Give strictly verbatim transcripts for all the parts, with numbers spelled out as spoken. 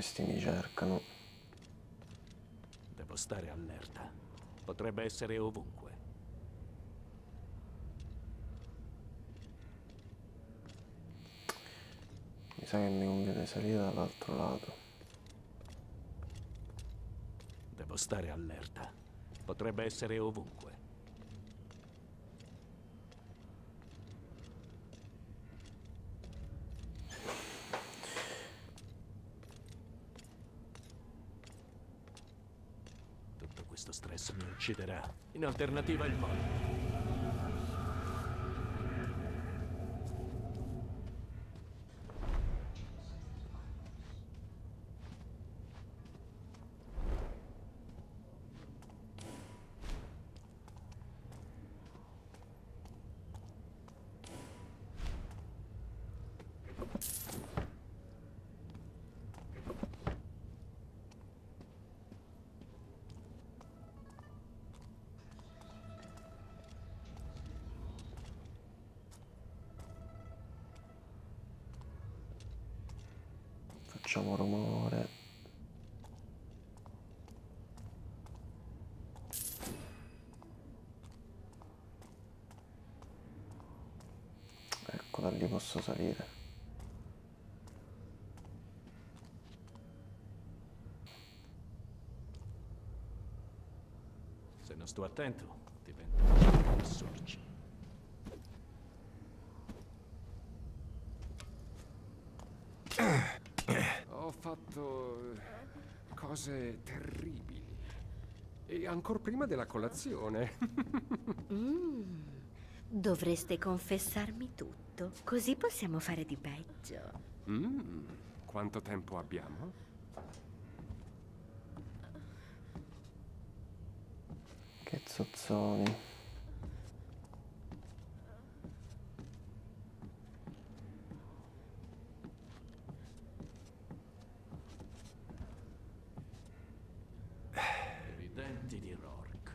questi mi cercano. Devo stare allerta. Potrebbe essere ovunque. Mi sa che mi conviene salire dall'altro lato. Devo stare allerta. Potrebbe essere ovunque. Tutto questo stress mi ucciderà. In alternativa il modo. Facciamo rumore. Ecco, da lì posso salire. Se non sto attento, divento che sorgi. Ho fatto cose terribili. E ancor prima della colazione. Mm, dovreste confessarmi tutto, così possiamo fare di peggio. Mm, quanto tempo abbiamo? Che zozzoni. I denti di Rourke.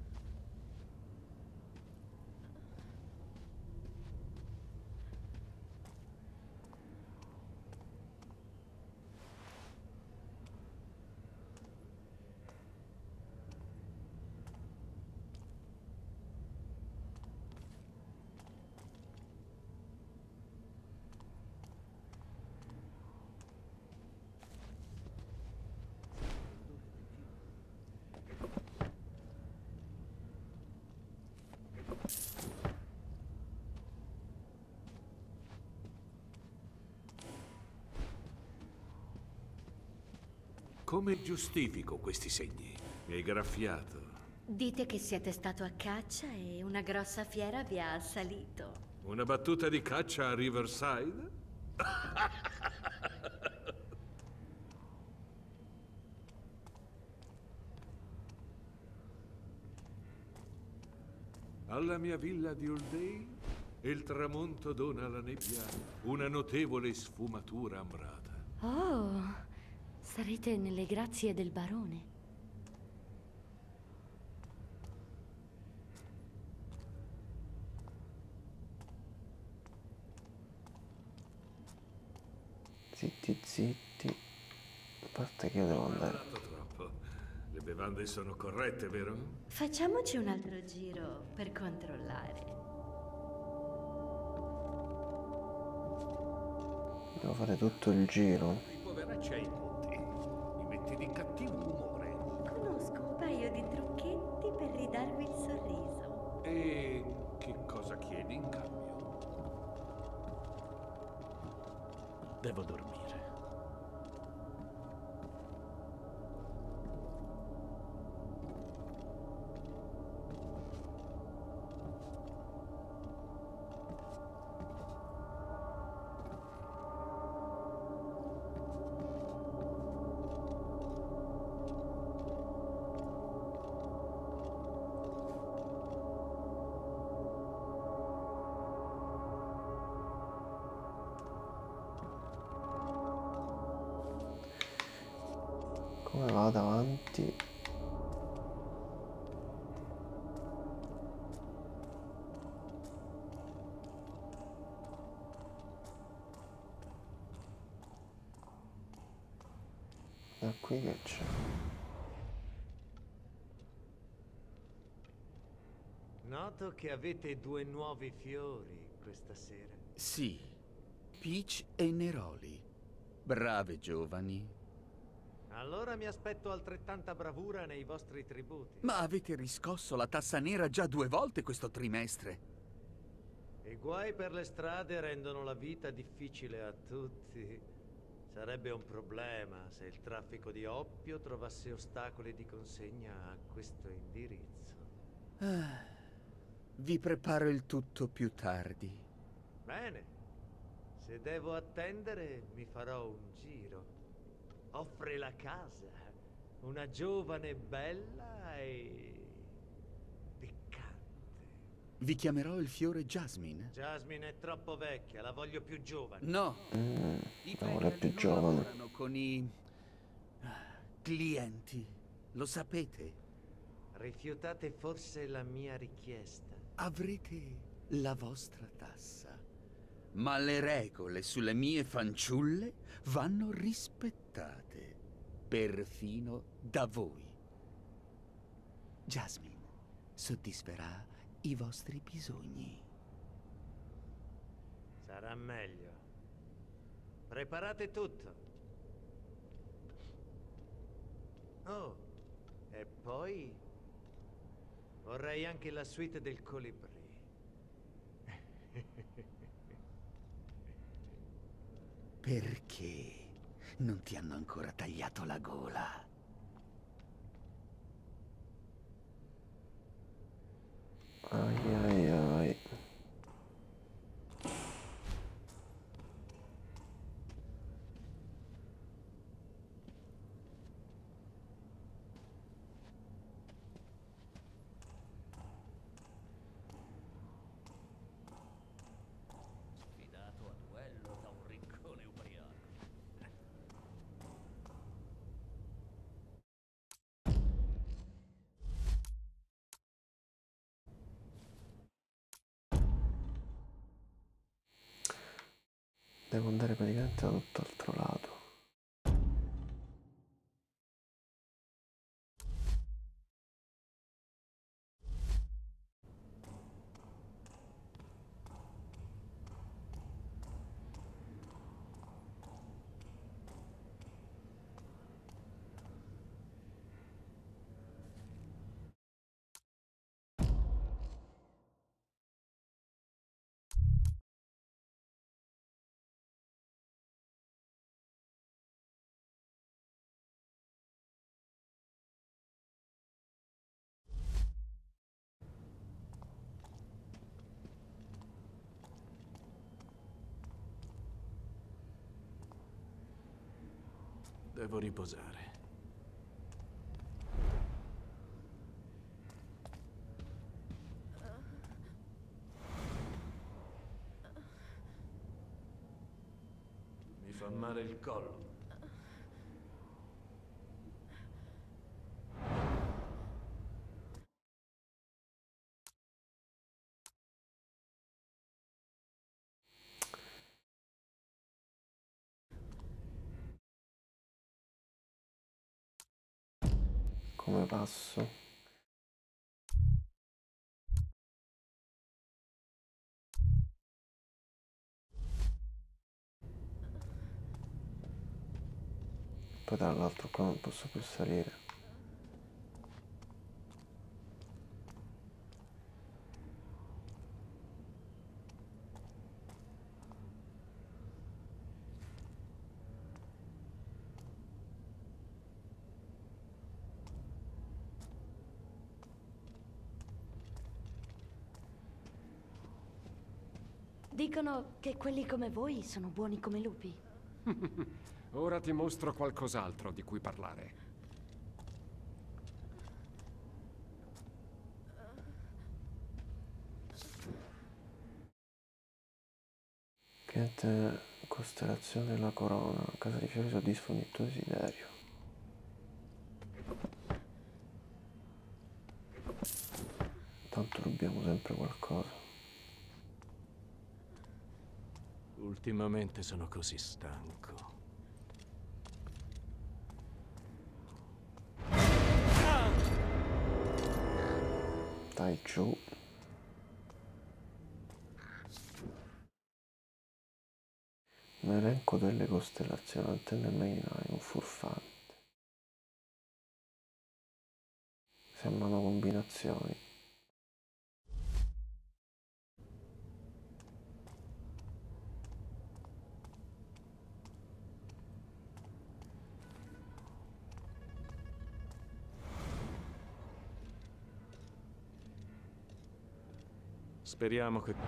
Come giustifico questi segni? Mi hai graffiato. Dite che siete stato a caccia e una grossa fiera vi ha assalito. Una battuta di caccia a Riverside? Alla mia villa di Oldale, il tramonto dona alla nebbia una notevole sfumatura ambrata. Oh, sarete nelle grazie del barone. Zitti, zitti. A parte che io devo Ho andare. parlato troppo. Le bevande sono corrette, vero? Facciamoci un altro giro per controllare. Devo fare tutto il giro. I poveracci ai ponti. Mi metti di cattivo umore. Conosco un paio di trucchetti per ridarvi il sorriso. E che cosa chiedi in cambio? Devo dormire. Come vado avanti? Da qui che c'è? Noto che avete due nuovi fiori questa sera. Sì, Peach e Neroli. Brave giovani. Allora mi aspetto altrettanta bravura nei vostri tributi. Ma avete riscosso la tassa nera già due volte questo trimestre. I guai per le strade rendono la vita difficile a tutti. Sarebbe un problema se il traffico di oppio trovasse ostacoli di consegna a questo indirizzo. Ah, vi preparo il tutto più tardi. Bene. Se devo attendere, mi farò un giro. Offre la casa. Una giovane bella e... piccante. Vi chiamerò il fiore Jasmine. Jasmine è troppo vecchia, la voglio più giovane. No. Mm, I no, ora è più Pelican non giovane. lavorano con i... clienti. Lo sapete. Rifiutate forse la mia richiesta. Avrete la vostra tassa. Ma le regole sulle mie fanciulle vanno rispettate, perfino da voi. Jasmine soddisferà i vostri bisogni. Sarà meglio. Preparate tutto. Oh, e poi vorrei anche la suite del colibrì. Perché non ti hanno ancora tagliato la gola? Ai ai ai. Sfidato a duello da un riccone ubriaco. Devo andare praticamente da tutt'altro lato. Devo riposare. Mi fa male il collo. Come passo? Poi dall'altro qua non posso più salire. Dicono che quelli come voi sono buoni come lupi. Ora ti mostro qualcos'altro di cui parlare. Piante costellazione della corona. Casa di fiori soddisfa ogni tuo desiderio. Tanto rubiamo sempre qualcosa. Ultimamente sono così stanco. Stai giù. Un elenco delle costellazioni, antenne marinai, un furfante. Sembrano combinazioni. Speriamo che...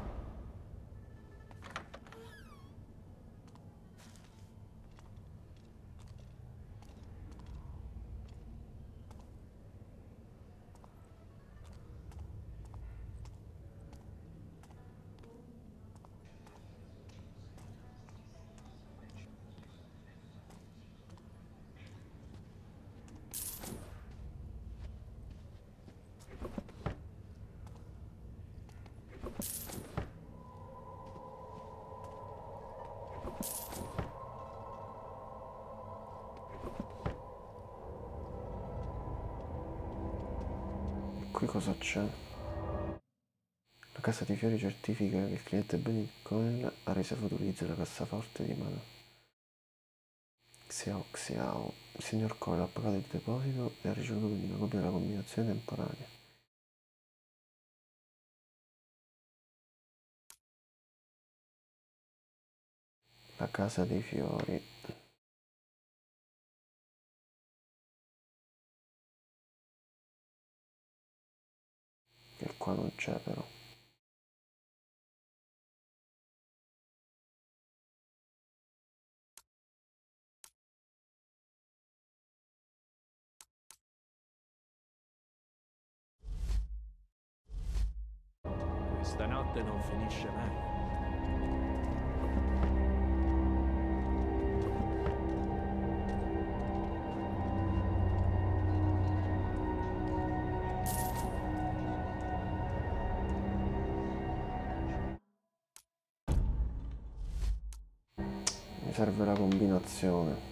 Qui cosa c'è? La casa di fiori certifica che il cliente Bitcoin ha riservato utilizzo della cassaforte di Mana. Xiao Xiao. Il signor Cole ha pagato il deposito e ha ricevuto quindi una copia della combinazione temporanea. La casa dei fiori. Che qua non c'è però. Questa notte non finisce mai. Mi serve la combinazione.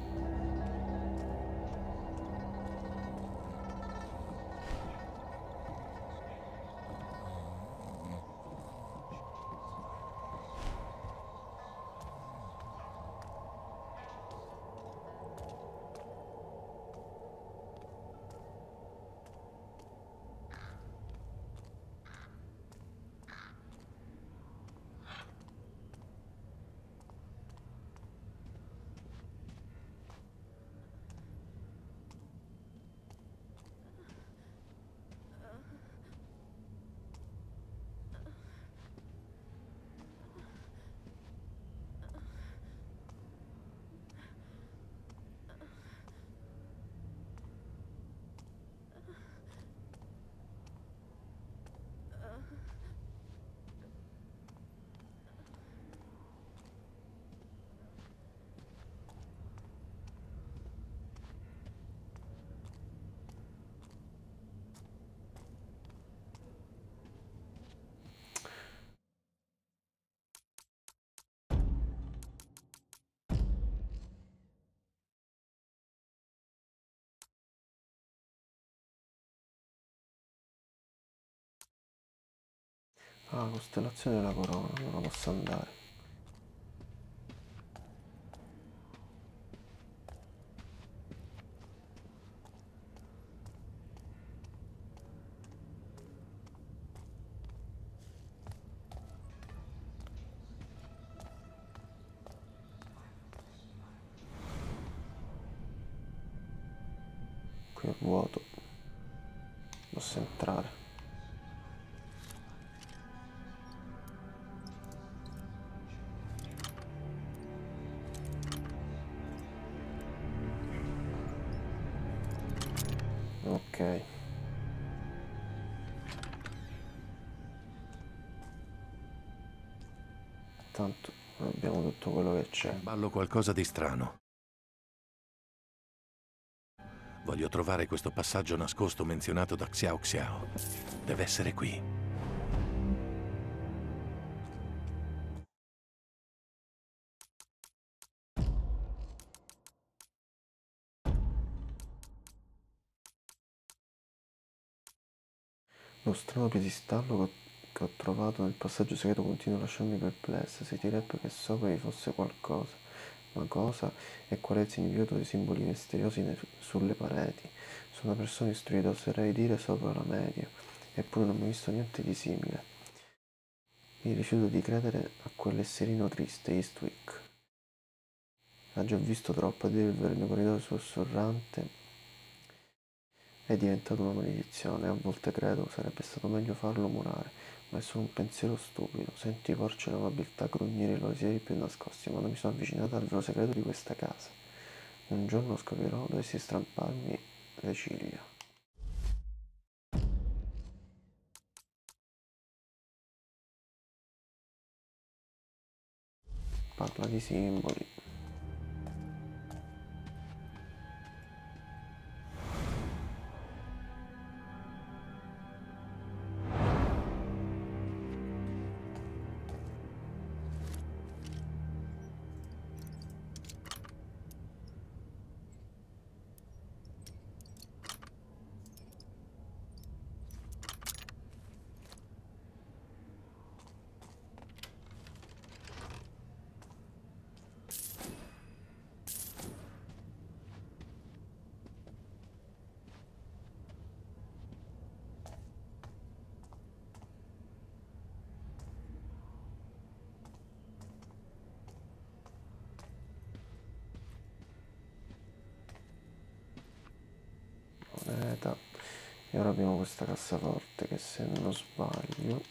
Ah, costellazione della corona, non posso andare. Qui è vuoto. Posso entrare. Ok. Tanto abbiamo tutto quello che c'è. Ballo qualcosa di strano. Voglio trovare questo passaggio nascosto menzionato da Xiao Xiao. Deve essere qui. Lo strano piedistallo che ho, che ho trovato nel passaggio segreto continua a lasciarmi perplessa. Si direbbe che sopra vi fosse qualcosa. Ma cosa? E qual è il significato dei simboli misteriosi ne- sulle pareti? Sono una persona istruita, oserei dire sopra la media, eppure non ho mai visto niente di simile. Mi rifiuto di credere a quell'esserino triste, Eastwick. Ha già visto troppo, a dire il vero, il mio corridoio sussurrante è diventato una maledizione. A volte credo sarebbe stato meglio farlo murare, ma è solo un pensiero stupido. Senti porci l'amabilità grugnire i loro sieri più nascosti, quando mi sono avvicinata al vero segreto di questa casa. Un giorno scoprirò, dovessi strapparmi le ciglia. Parla di simboli. Moneta. E ora abbiamo questa cassaforte che, se non sbaglio,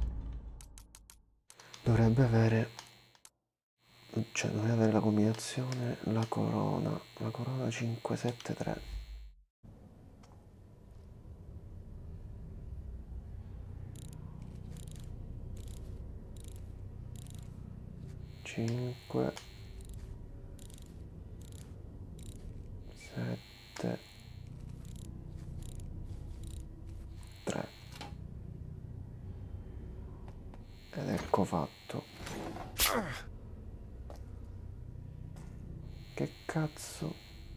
dovrebbe avere, cioè dovrebbe avere la combinazione, la corona, la corona cinque sette tre. cinque sette tre. Ed ecco fatto. Che cazzo?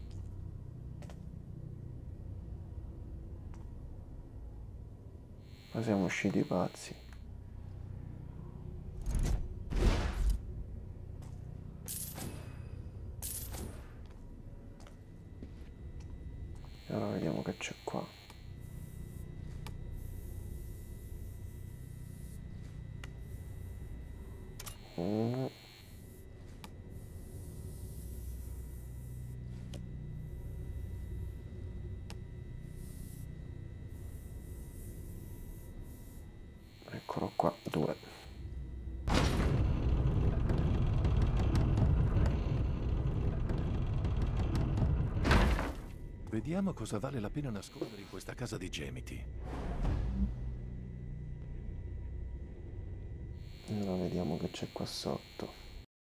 Ma siamo usciti pazzi. E ora vediamo che c'è qua. Mm. Eccolo qua, due. Vediamo cosa vale la pena nascondere in questa casa di gemiti. Ora vediamo che c'è qua sotto.